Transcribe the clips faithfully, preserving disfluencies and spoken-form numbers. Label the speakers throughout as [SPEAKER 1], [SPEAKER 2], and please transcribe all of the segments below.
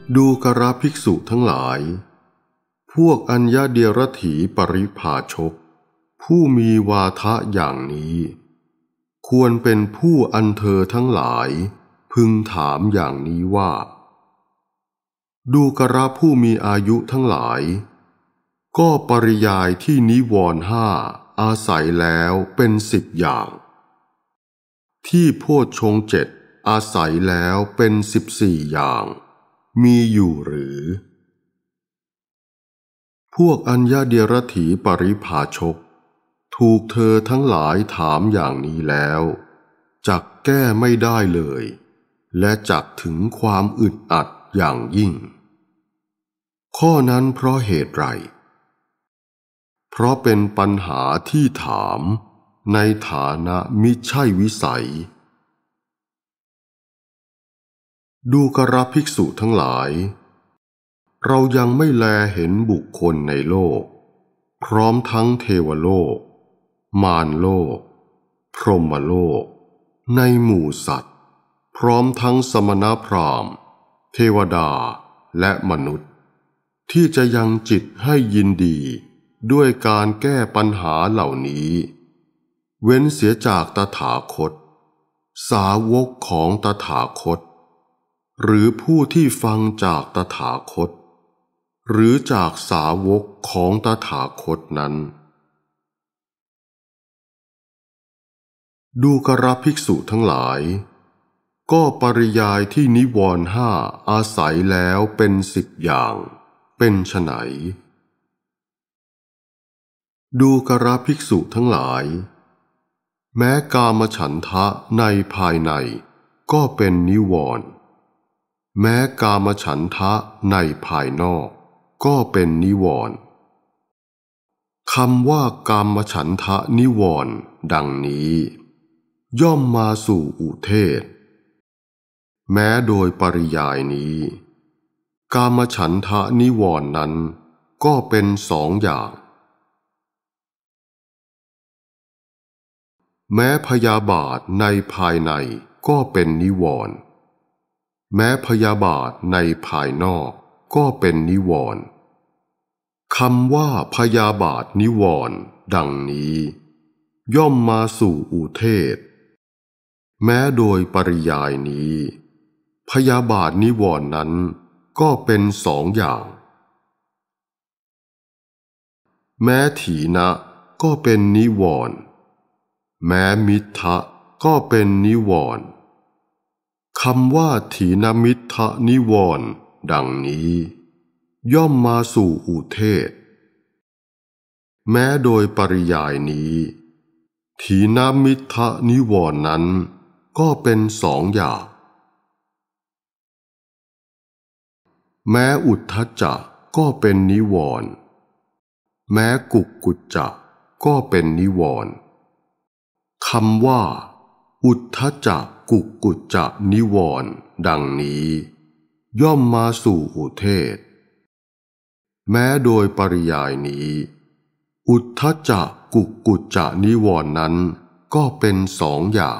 [SPEAKER 1] ดูกระภิกษุทั้งหลายพวกอัญญเดียรถีปริภาชกผู้มีวาทะอย่างนี้ควรเป็นผู้อันเธอทั้งหลายพึงถามอย่างนี้ว่าดูกระผู้มีอายุทั้งหลายก็ปริยายที่นิวรณ์ห้าอาศัยแล้วเป็นสิบอย่างที่โพชฌงค์เจ็ดอาศัยแล้วเป็นสิบสี่อย่างมีอยู่หรือพวกอัญญเดียรถีปริภาชกถูกเธอทั้งหลายถามอย่างนี้แล้วจักแก้ไม่ได้เลยและจักถึงความอึดอัดอย่างยิ่งข้อนั้นเพราะเหตุไรเพราะเป็นปัญหาที่ถามในฐานะมิใช่วิสัยดูกระภิกษุทั้งหลายเรายังไม่แลเห็นบุคคลในโลกพร้อมทั้งเทวโลกมารโลกพรหมโลกในหมู่สัตว์พร้อมทั้งสมณพราหมณ์เทวดาและมนุษย์ที่จะยังจิตให้ยินดีด้วยการแก้ปัญหาเหล่านี้เว้นเสียจากตถาคตสาวกของตถาคตหรือผู้ที่ฟังจากตถาคตหรือจากสาวกของตถาคตนั้นดูกระภิกษุทั้งหลายก็ปริยายที่นิวรณ์ห้าอาศัยแล้วเป็นสิบอย่างเป็นไฉนดูกระภิกษุทั้งหลายแม้กามฉันทะในภายในก็เป็นนิวรณ์แม้กามฉันทะในภายนอกก็เป็นนิวรณ์คำว่ากามฉันทะนิวรณ์ดังนี้ย่อมมาสู่อุเทศแม้โดยปริยายนี้กามฉันทะนิวรณ์นั้นก็เป็นสองอย่างแม้พยาบาทในภายในก็เป็นนิวรณ์แม้พยาบาทในภายนอกก็เป็นนิวรณ์คำว่าพยาบาทนิวรณ์ดังนี้ย่อมมาสู่อุเทศแม้โดยปริยายนี้พยาบาทนิวรณ์นั้นก็เป็นสองอย่างแม้ถีนะก็เป็นนิวรณ์แม้มิทธะก็เป็นนิวรณ์คำว่าถีนมิทธะนิวรณ์ดังนี้ย่อมมาสู่อุเทศแม้โดยปริยายนี้ถีนมิทธะนิวรณ์นั้นก็เป็นสองอย่างแม้อุทธัจจะก็เป็นนิวรณ์แม้กุกกุจจะก็เป็นนิวรณ์คำว่าอุทธัจจะกุกกุจจะนิวรณ์ดังนี้ย่อมมาสู่อุเทศแม้โดยปริยายนี้อุทธัจจะกุกกุจจะนิวรณ์นั้นก็เป็นสองอย่าง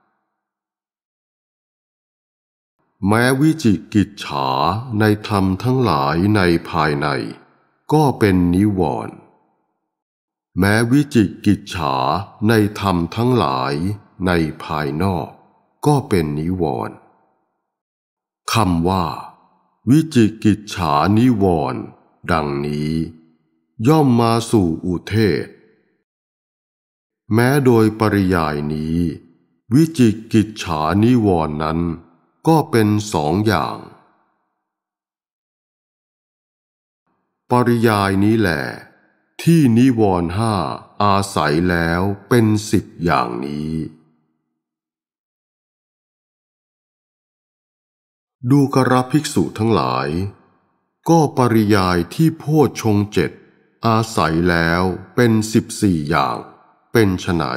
[SPEAKER 1] แม้วิจิกิจฉาในธรรมทั้งหลายในภายในก็เป็นนิวรณ์แม้วิจิกิจฉาในธรรมทั้งหลายในภายนอกก็เป็นนิวรณ์คำว่าวิจิกิจฉานิวรณ์ดังนี้ย่อมมาสู่อุเทศแม้โดยปริยายนี้วิจิกิจฉานิวรณ์นั้นก็เป็นสองอย่างปริยายนี้แหละที่นิวรณ์ห้าอาศัยแล้วเป็นสิบอย่างนี้ดูกระภิกษุทั้งหลายก็ปริยายที่โพชฌงค์เจ็ดอาศัยแล้วเป็นสิบสี่อย่างเป็นไฉน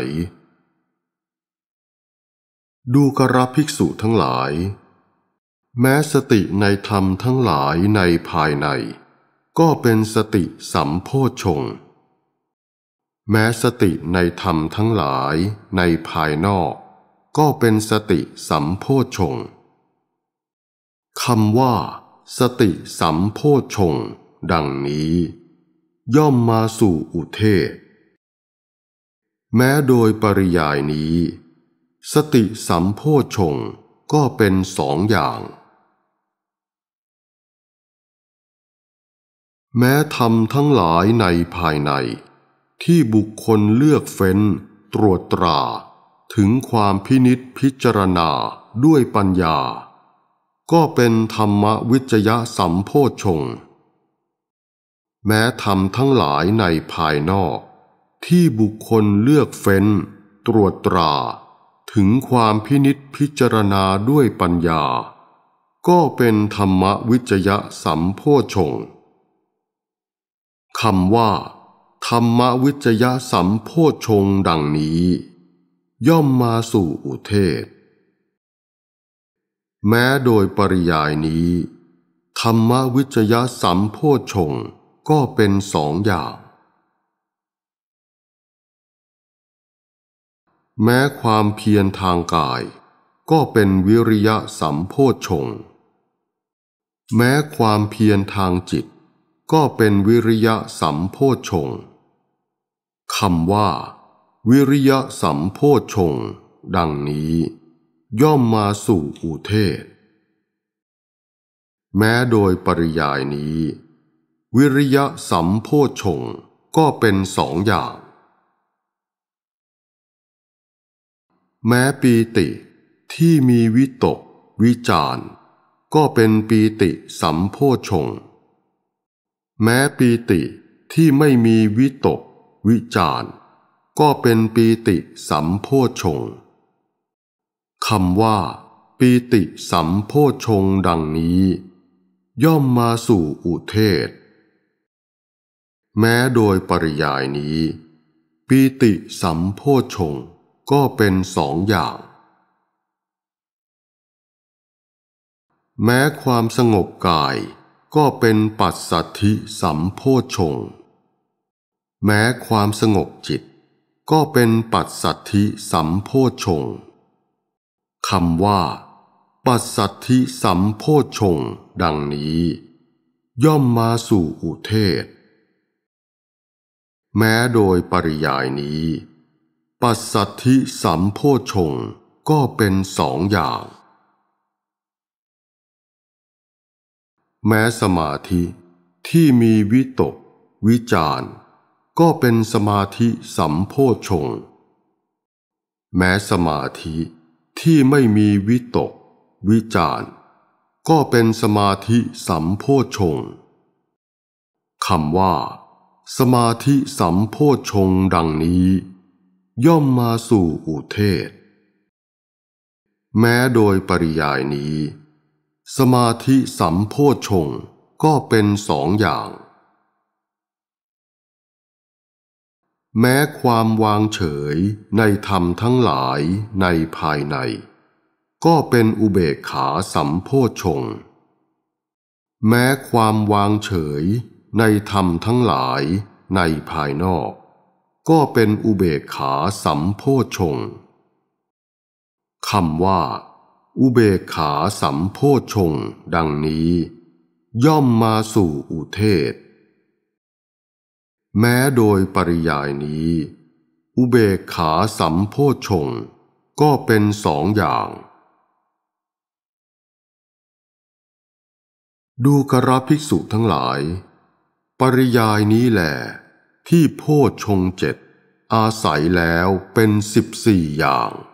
[SPEAKER 1] ดูกระภิกษุทั้งหลายแม้สติในธรรมทั้งหลายในภายในก็เป็นสติสัมโพชฌงค์แม้สติในธรรมทั้งหลายในภายนอกก็เป็นสติสัมโพชฌงค์คำว่าสติสัมโพชฌงค์ดังนี้ย่อมมาสู่อุเทศแม้โดยปริยายนี้สติสัมโพชฌงค์ก็เป็นสองอย่างแม้ธรรมทั้งหลายในภายในที่บุคคลเลือกเฟ้นตรวจตราถึงความพินิจพิจารณาด้วยปัญญาก็เป็นธรรมวิจยสัมโพชฌงค์แม้ธรรมทั้งหลายในภายนอกที่บุคคลเลือกเฟ้นตรวจตราถึงความพินิจพิจารณาด้วยปัญญาก็เป็นธรรมวิจยสัมโพชฌงค์คำว่าธรรมวิจยสัมโพชฌงค์ดังนี้ย่อมมาสู่อุเทศแม้โดยปริยายนี้ธรรมวิจยสัมโพชฌงค์ก็เป็นสองอย่างแม้ความเพียรทางกายก็เป็นวิริยะสัมโพชฌงค์แม้ความเพียรทางจิตก็เป็นวิริยะสัมโพชฌงค์คำว่าวิริยะสัมโพชฌงค์ดังนี้ย่อมมาสู่อุเทศแม้โดยปริยายนี้วิริยะสัมโพชฌงค์ก็เป็นสองอย่างแม้ปีติที่มีวิตกวิจารก็เป็นปีติสัมโพชฌงค์แม้ปีติที่ไม่มีวิตกวิจารก็เป็นปีติสัมโพชฌงค์คำว่าปีติสัมโพชฌงค์ดังนี้ย่อมมาสู่อุเทศแม้โดยปริยายนี้ปีติสัมโพชฌงค์ก็เป็นสองอย่างแม้ความสงบกายก็เป็นปัสสัทธิสัมโพชฌงค์แม้ความสงบจิตก็เป็นปัสสัทธิสัมโพชฌงค์คำว่าปัสสัทธิสัมโพชฌงค์ดังนี้ย่อมมาสู่อุเทศแม้โดยปริยายนี้ปัสสัทธิสัมโพชฌงค์ก็เป็นสองอย่างแม้สมาธิที่มีวิตกวิจารก็เป็นสมาธิสัมโพชฌงค์แม้สมาธิที่ไม่มีวิตกวิจารก็เป็นสมาธิสัมโพชฌงค์คำว่าสมาธิสัมโพชฌงค์ดังนี้ย่อมมาสู่อุเทศแม้โดยปริยายนี้สมาธิสัมโพชฌงค์ก็เป็นสองอย่างแม้ความวางเฉยในธรรมทั้งหลายในภายในก็เป็นอุเบกขาสัมโพชฌงค์แม้ความวางเฉยในธรรมทั้งหลายในภายนอกก็เป็นอุเบกขาสัมโพชฌงค์คำว่าอุเบกขาสัมโพชฌงค์ดังนี้ย่อมมาสู่อุเทศแม้โดยปริยายนี้อุเบกขาสัมโพชฌงค์ก็เป็นสองอย่างดูกรภิกษุทั้งหลายปริยายนี้แหละที่โพชฌงค์เจ็ดอาศัยแล้วเป็นสิบสี่อย่าง